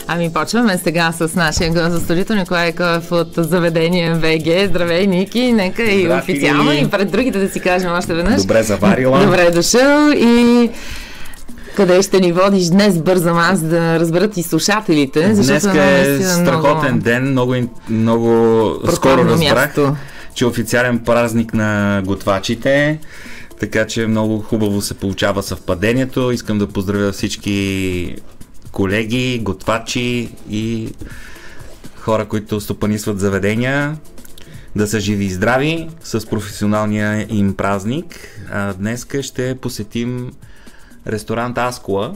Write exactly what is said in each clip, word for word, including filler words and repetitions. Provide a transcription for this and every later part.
Ами почваме сега с нашия гост за студиото Николай Коев от заведение ВГ. Здравей, Ники! Нека и Здрасти, официално Лили. И пред другите да си кажем още веднъж. Добре заварила. Добре дошъл и къде ще ни водиш днес, бързам аз да разберат и слушателите. Днеска е страхотен много... ден, много, много скоро разбрах, място. че е официален празник на готвачите, така че много хубаво се получава съвпадението. Искам да поздравя всички колеги, готвачи и хора, които стопанисват заведения, да са живи и здрави с професионалния им празник. А днеска ще посетим ресторант Аскола,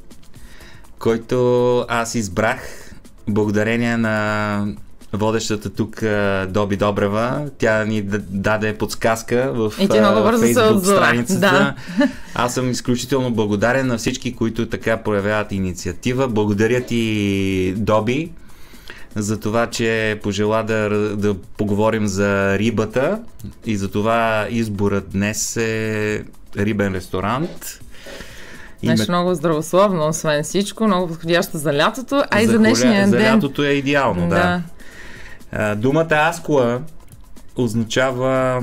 който аз избрах благодарение на водещата тук Доби Добрева. Тя ни даде подсказка в Фейсбук страницата. Да. Аз съм изключително благодарен на всички, които така проявяват инициатива. Благодаря ти, Доби, за това, че пожела да, да поговорим за рибата и за това изборът днес е рибен ресторант. Нещо много здравословно, освен всичко, много подходящо за лятото, а и за, за днешния за ден. За лятото е идеално, да. да. Думата Аскола означава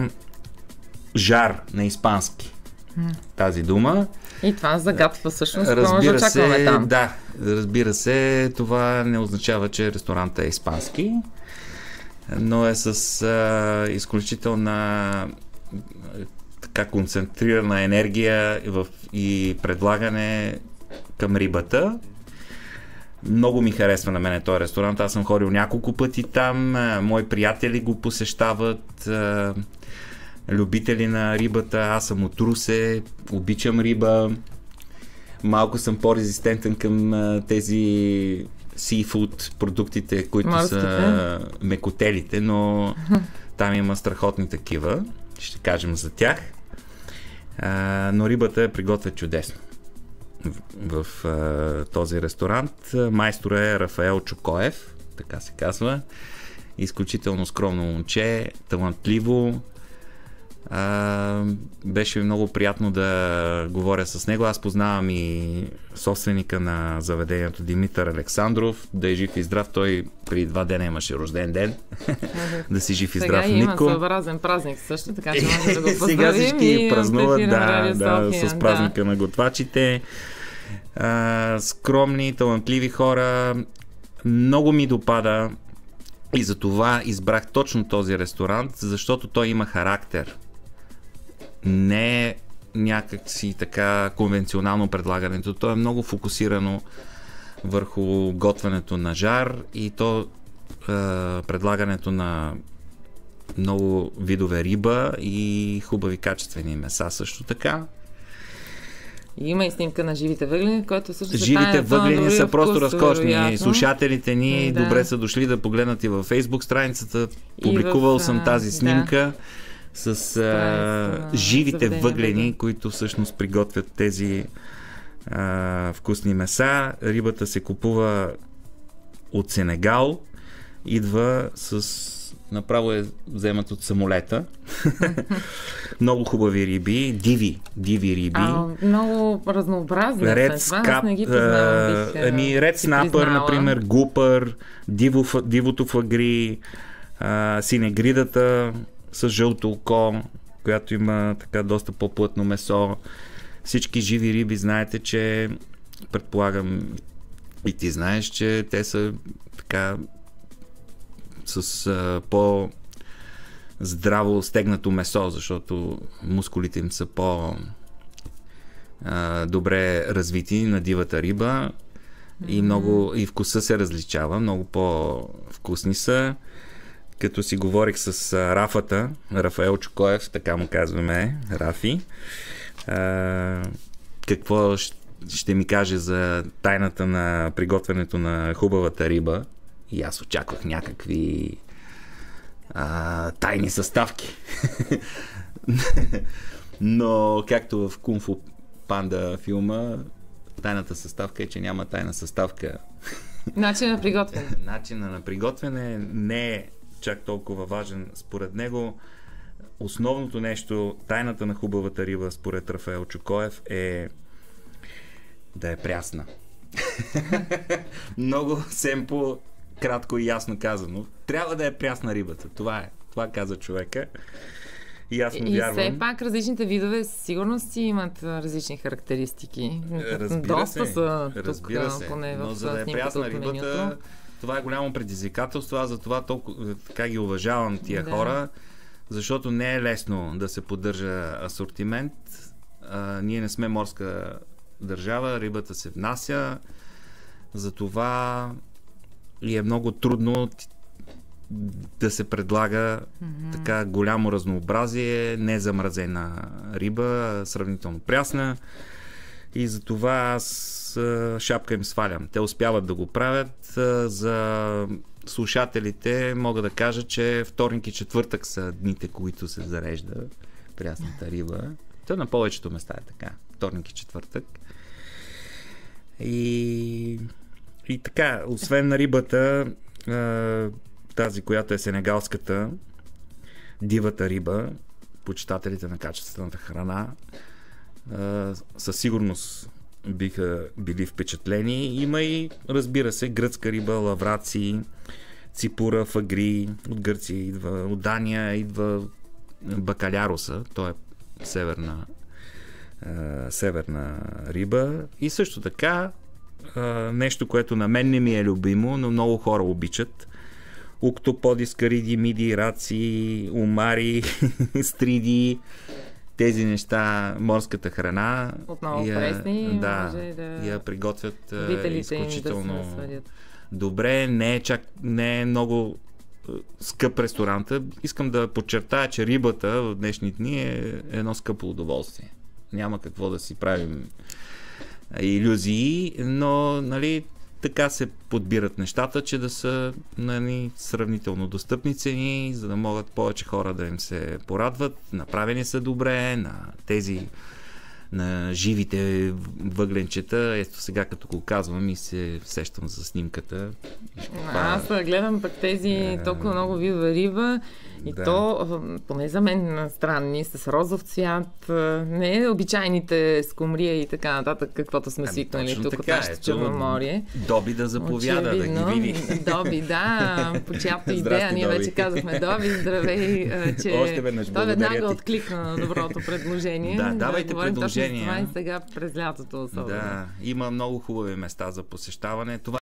жар на испански. М. Тази дума. И това загатва всъщност, какво може да очакваме там. Да, разбира се, това не означава, че ресторантът е испански, но е с а, изключителна така концентрирана енергия в, и предлагане към рибата. Много ми харесва на мен този ресторант. Аз съм ходил няколко пъти там. Мои приятели го посещават. Любители на рибата. Аз съм от Русе. Обичам риба. Малко съм по-резистентен към тези seafood продуктите, които Морските. са мекотелите, но там има страхотни такива. Ще кажем за тях. А, но рибата е приготвя чудесно в, в а, този ресторант. Майстор е Рафаел Чокоев, така се казва. Изключително скромно момче, талантливо. А, беше много приятно да говоря с него. Аз познавам и собственика на заведението Димитър Александров. Да е жив и здрав. Той преди два дена имаше рожден ден. Да си жив и здрав, Нико. Сега има своеобразен празник също, така че може да го поздравим. Сега всички празнуват да, да, с празника да. на готвачите. А, скромни, талантливи хора. Много ми допада и за това избрах точно този ресторант, защото той има характер. Не е някак си така конвенционално предлагането. То е много фокусирано върху готвенето на жар и то е, предлагането на много видове риба и хубави качествени меса също така. И има и снимка на живите въглени, който също се Живите въглени са просто вкус, разкошни. Вероятно. Слушателите ни да. добре са дошли да погледнат и във Фейсбук страницата. Публикувал в, съм тази снимка. Да. С а, живите въглени, да. които всъщност приготвят тези а, вкусни меса. Рибата се купува от Сенегал, идва с... направо е вземат от самолета. Много хубави риби, диви, диви риби. А, много разнообразни. Ред скап, ами ред снапър, например, гупър, диво, дивото фагри, а, синегридата с жълто око, която има така доста по-плътно месо. Всички живи риби, знаете, че предполагам и ти знаеш, че те са така с а, по здраво стегнато месо, защото мускулите им са по а, добре развити на дивата риба mm-hmm. и много и вкуса се различава, много по-вкусни са. Като си говорих с а, Рафата, Рафаел Чокоев, така му казваме, Рафи, а, какво ще, ще ми каже за тайната на приготвянето на хубавата риба. И аз очаквах някакви а, тайни съставки. Но както в Кунг Фу Панда филма, тайната съставка е, че няма тайна съставка. Начинът на приготвяне. Начинът на приготвяне не е чак толкова важен според него. Основното нещо, тайната на хубавата риба според Рафаел Чокоев е да е прясна. Много семпо, кратко и ясно казано. Трябва да е прясна рибата. Това е. Това каза човека. И аз му и вярвам. все пак различните видове сигурно си имат различни характеристики. Разбира Доста се, са разбира тук, се. поне Но в за да е снимката прясна от рибата, менюто. това е голямо предизвикателство. Аз за това толкова така ги уважавам тия Да. хора, защото не е лесно да се поддържа асортимент. А, ние не сме морска държава, рибата се внася, затова и е много трудно да се предлага mm-hmm. така голямо разнообразие, не замразена риба, сравнително прясна, и затова аз а, шапка им свалям. Те успяват да го правят. А, за слушателите мога да кажа, че вторник и четвъртък са дните, които се зарежда прясната риба. То на повечето места е така. Вторник и четвъртък. И, и така, освен на рибата, а, тази, която е сенегалската, дивата риба, почитателите на качествената храна, а, със сигурност биха били впечатлени. Има и, разбира се, гръцка риба, лавраци, ципура, фагри, от Гърция идва, от Дания идва бакаляруса, то е северна, а, северна риба. И също така а, нещо, което на мен не ми е любимо, но много хора обичат: октоподи, скариди, миди, раци, омари, стриди, тези неща, морската храна. Отново я, пресни, да, може да я приготвят любителите им изключително да се насладят. добре. Не е, чак, не е много скъп ресторанта. Искам да подчертая, че рибата в днешни дни е едно скъпо удоволствие. Няма какво да си правим илюзии, но, нали, така се подбират нещата, че да са, нали, сравнително достъпни цени, за да могат повече хора да им се порадват. Направени са добре на тези, на живите въгленчета. Ето сега, като го казвам, и се сещам за снимката. Аз гледам пък тези толкова много видове риба и да. то, поне за мен, странни, с розов цвят, не е обичайните скумрия и така нататък, каквото сме свикнали тук от нашето Черноморие. Доби да заповяда, Очевидно, да ги види. Доби, да, по чиято идея, Здрасти, ние Доби. вече казахме Доби, здравей, че Още веднъж той благодаря веднага ти. откликна на доброто предложение. Да, давайте говорим предложения. точно за това и сега през лятото особено. Да, има много хубави места за посещаване. Това